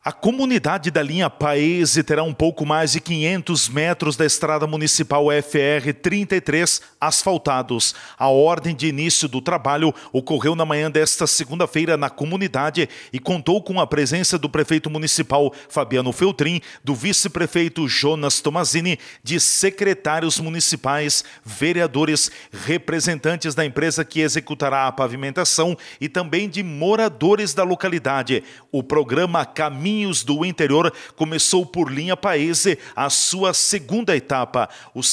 A comunidade da linha Paese terá um pouco mais de 500 metros da estrada municipal FR-33 asfaltados. A ordem de início do trabalho ocorreu na manhã desta segunda-feira na comunidade e contou com a presença do prefeito municipal Fabiano Feltrin, do vice-prefeito Jonas Tomazini, de secretários municipais, vereadores, representantes da empresa que executará a pavimentação e também de moradores da localidade. O programa Caminhos do Interior começou por linha Paese a sua segunda etapa. Os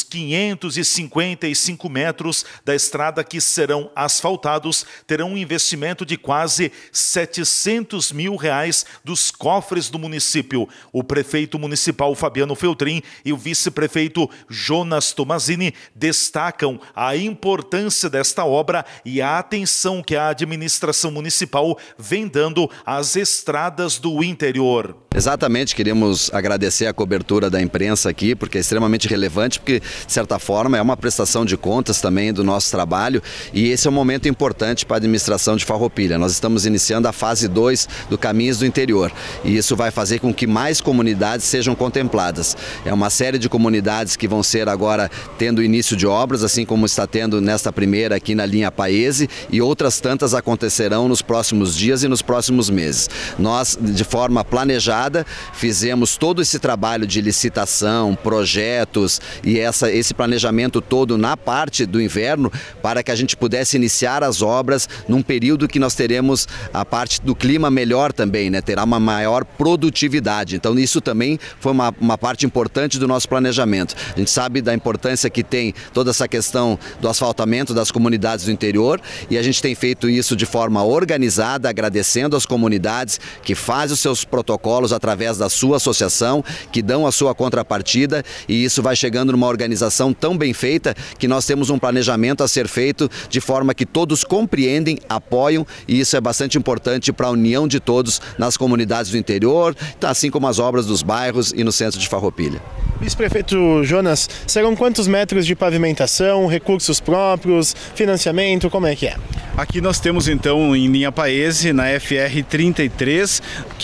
555 metros da estrada que serão asfaltados terão um investimento de quase R$700 mil dos cofres do município. O prefeito municipal Fabiano Feltrin e o vice-prefeito Jonas Tomazini destacam a importância desta obra e a atenção que a administração municipal vem dando às estradas do interior. Exatamente, queremos agradecer a cobertura da imprensa aqui, porque é extremamente relevante, porque, de certa forma, é uma prestação de contas também do nosso trabalho e esse é um momento importante para a administração de Farroupilha. Nós estamos iniciando a fase 2 do Caminhos do Interior e isso vai fazer com que mais comunidades sejam contempladas. É uma série de comunidades que vão ser agora tendo início de obras, assim como está tendo nesta primeira aqui na linha Paese, e outras tantas acontecerão nos próximos dias e nos próximos meses. Nós, de forma planejada, fizemos todo esse trabalho de licitação, projetos e esse planejamento todo na parte do inverno para que a gente pudesse iniciar as obras num período que nós teremos a parte do clima melhor também, né? Terá uma maior produtividade. Então isso também foi uma parte importante do nosso planejamento. A gente sabe da importância que tem toda essa questão do asfaltamento das comunidades do interior e a gente tem feito isso de forma organizada, agradecendo as comunidades que fazem os seus protocolos através da sua associação, que dão a sua contrapartida, e isso vai chegando numa organização tão bem feita que nós temos um planejamento a ser feito de forma que todos compreendem, apoiam, e isso é bastante importante para a união de todos nas comunidades do interior, assim como as obras dos bairros e no centro de Farroupilha. Vice-prefeito Jonas, serão quantos metros de pavimentação, recursos próprios, financiamento, como é que é? Aqui nós temos então em linha Paese, na FR-33,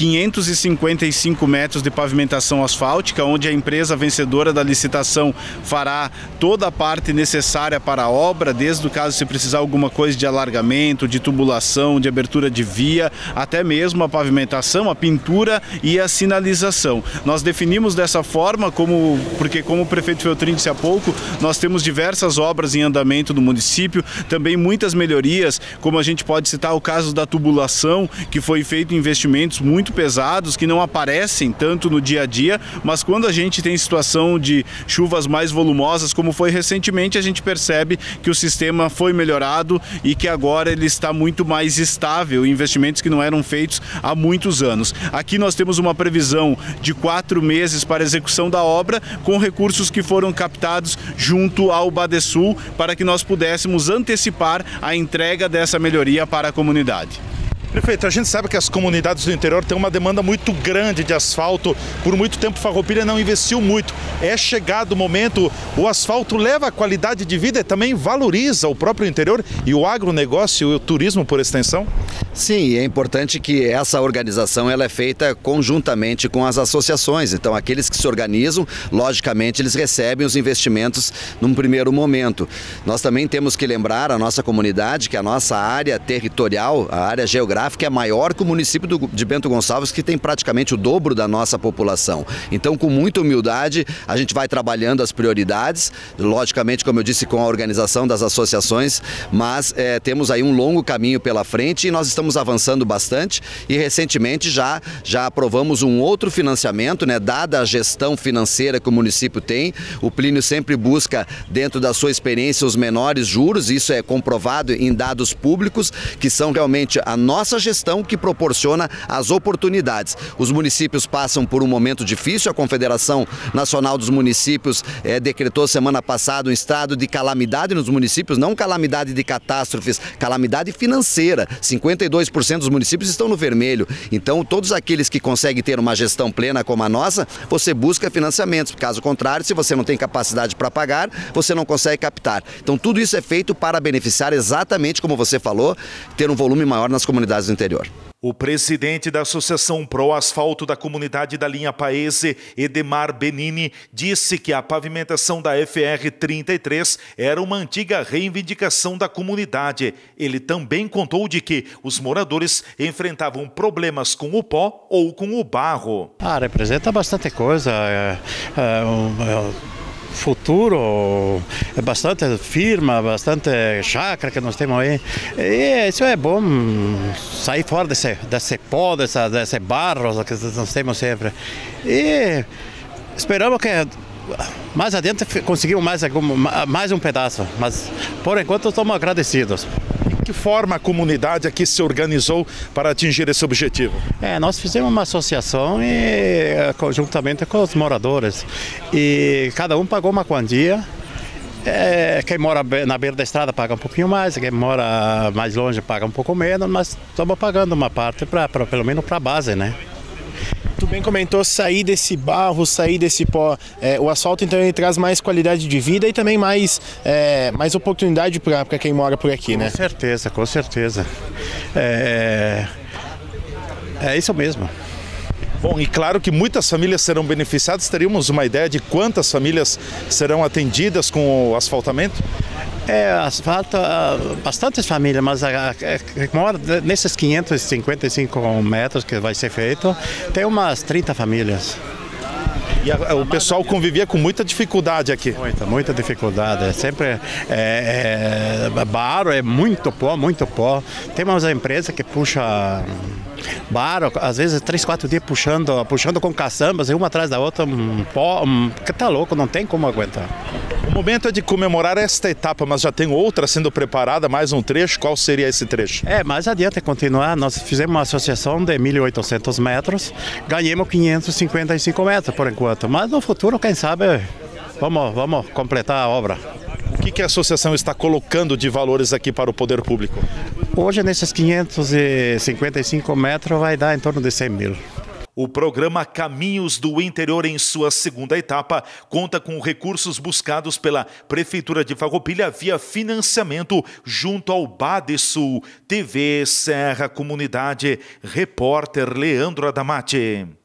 555 metros de pavimentação asfáltica, onde a empresa vencedora da licitação fará toda a parte necessária para a obra, desde o caso se precisar alguma coisa de alargamento, de tubulação, de abertura de via, até mesmo a pavimentação, a pintura e a sinalização. Nós definimos dessa forma porque como o prefeito Feltrin disse há pouco, nós temos diversas obras em andamento do município, também muitas melhorias, como a gente pode citar o caso da tubulação, que foi feito investimentos muito pesados, que não aparecem tanto no dia a dia, mas quando a gente tem situação de chuvas mais volumosas, como foi recentemente, a gente percebe que o sistema foi melhorado e que agora ele está muito mais estável, investimentos que não eram feitos há muitos anos. Aqui nós temos uma previsão de 4 meses para execução da obra, com recursos que foram captados junto ao Badesul, para que nós pudéssemos antecipar a entrega dessa melhoria para a comunidade. Prefeito, a gente sabe que as comunidades do interior têm uma demanda muito grande de asfalto. Por muito tempo Farroupilha não investiu muito. É chegado o momento, o asfalto leva a qualidade de vida e também valoriza o próprio interior e o agronegócio e o turismo por extensão? Sim, é importante que essa organização ela é feita conjuntamente com as associações. Então aqueles que se organizam, logicamente eles recebem os investimentos num primeiro momento. Nós também temos que lembrar a nossa comunidade que a nossa área territorial, a área geográfica, que é maior que o município de Bento Gonçalves, que tem praticamente o dobro da nossa população. Então, com muita humildade, a gente vai trabalhando as prioridades, logicamente, como eu disse, com a organização das associações, mas temos aí um longo caminho pela frente e nós estamos avançando bastante e recentemente já aprovamos um outro financiamento, né, dada a gestão financeira que o município tem. O Plínio sempre busca, dentro da sua experiência, os menores juros, isso é comprovado em dados públicos, que são realmente a nossa gestão que proporciona as oportunidades. Os municípios passam por um momento difícil, a Confederação Nacional dos Municípios decretou semana passada um estado de calamidade nos municípios, não calamidade de catástrofes, calamidade financeira. 52% dos municípios estão no vermelho. Então, todos aqueles que conseguem ter uma gestão plena como a nossa, você busca financiamentos. Caso contrário, se você não tem capacidade para pagar, você não consegue captar. Então, tudo isso é feito para beneficiar exatamente como você falou, ter um volume maior nas comunidades do interior. O presidente da Associação Pro Asfalto da comunidade da linha Paese, Edemar Benini, disse que a pavimentação da FR-33 era uma antiga reivindicação da comunidade. Ele também contou de que os moradores enfrentavam problemas com o pó ou com o barro. Representa bastante coisa. Futuro, bastante firma, bastante chácara que nós temos aí. E isso é bom, sair fora desse pó, desse barro que nós temos sempre. E esperamos que mais adiante conseguimos mais um pedaço, mas por enquanto estamos agradecidos. De que forma a comunidade aqui se organizou para atingir esse objetivo? Nós fizemos uma associação conjuntamente com os moradores e cada um pagou uma quantia. Quem mora na beira da estrada paga um pouquinho mais, quem mora mais longe paga um pouco menos, mas estamos pagando uma parte pelo menos para a base, né? Tu bem comentou sair desse barro, sair desse pó. O asfalto então ele traz mais qualidade de vida e também mais oportunidade para quem mora por aqui, né? Com certeza, com certeza. É isso mesmo. Bom, e claro que muitas famílias serão beneficiadas. Teríamos uma ideia de quantas famílias serão atendidas com o asfaltamento? Asfalto, bastantes famílias, mas mora nesses 555 metros que vai ser feito, tem umas 30 famílias. E o pessoal convivia com muita dificuldade aqui? Muita dificuldade. Sempre barro, muito pó. Tem umas empresas que puxam barro, às vezes 3, 4 dias puxando com caçambas, uma atrás da outra, pó, que tá louco, não tem como aguentar. O momento é de comemorar esta etapa, mas já tem outra sendo preparada, mais um trecho. Qual seria esse trecho? Mais adiante continuar, nós fizemos uma associação de 1.800 metros, ganhamos 555 metros por enquanto, mas no futuro, quem sabe, vamos completar a obra. O que a associação está colocando de valores aqui para o poder público? Hoje, nesses 555 metros, vai dar em torno de 100 mil. O programa Caminhos do Interior, em sua segunda etapa, conta com recursos buscados pela Prefeitura de Farroupilha via financiamento junto ao Badesul. TV Serra Comunidade, repórter Leandro Adamati.